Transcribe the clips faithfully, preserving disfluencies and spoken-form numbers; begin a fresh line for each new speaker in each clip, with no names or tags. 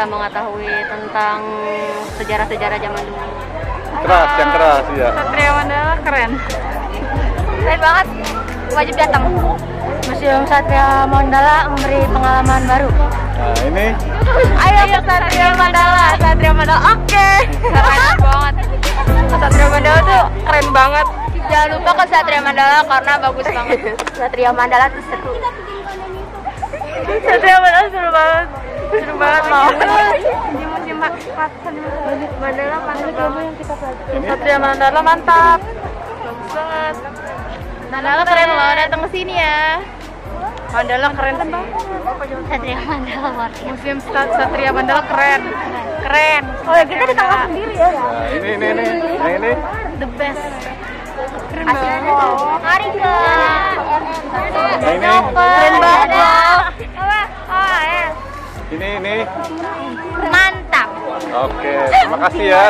bisa mengetahui tentang sejarah-sejarah zaman dulu.
Keras, yang keras ya.
Satria Mandala keren. Keren banget. Wajib datang. Museum Satria Mandala memberi pengalaman baru.
Nah, ini.
Ayo ke Satria Mandala. Satria Mandala. Oke. Okay. Keren banget. Satria Mandala tuh keren banget. Jangan lupa ke Satria Mandala karena bagus banget. Satria Mandala tuh seru. Satria Mandala seru banget. Seru banget loh. Di museum Mandala mantap banget. Satria Mandala mantap. Bagus banget. Mandala keren loh, datang ke sini ya. Mandala keren sih. Satria Mandala Museum Satria Mandala keren. Keren. Oh ya, kita di tengah sendiri ya.
Nah, ini ini ini. Nah, ini
The best. Keren banget. Mari ke.
Nah, ini.
Keren banget. Oh, ya.
Ini ini.
Mantap.
Oke, terima kasih ya.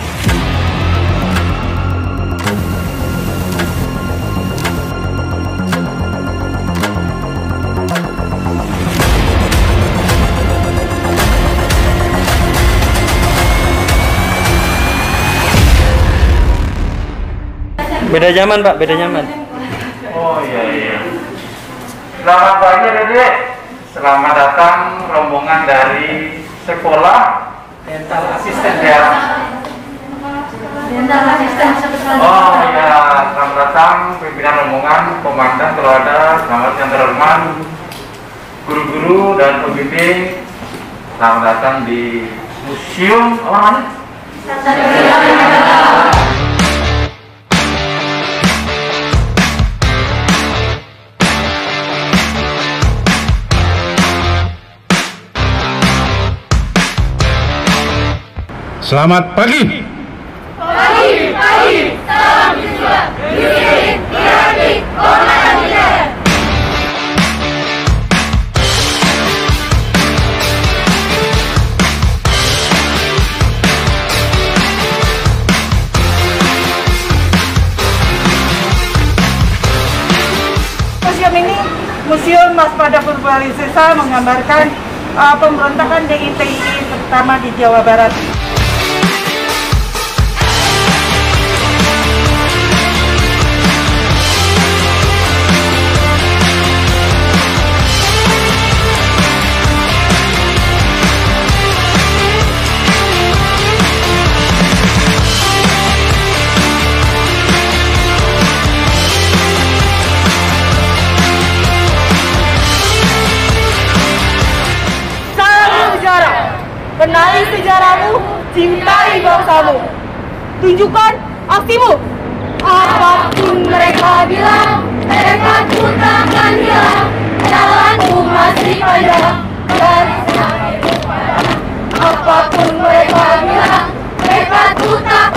Beda zaman Pak, beda zaman.
Oh iya iya. Selamat pagi Dede. Selamat datang rombongan dari sekolah dental asisten ya.
Dental asisten.
Oh iya, selamat datang pimpinan rombongan, komandan kalau ada, selamat yang terhormat, guru-guru dan pembimbing. Selamat datang di museum apa namanya?
Selamat pagi.
Pagi, pagi, salam siswa, disiplin, kreatif, komandan kita.
Museum ini, Museum Waspada Purbalingga menggambarkan uh, pemberontakan D I T I terutama di Jawa Barat. Kenali sejarahmu, cintai bangsamu. Tunjukkan aksimu. Apapun mereka bilang, mereka pun takkan hilang. Jalanku masih panjang, dari sampai kepada. Apapun mereka bilang, mereka pun tak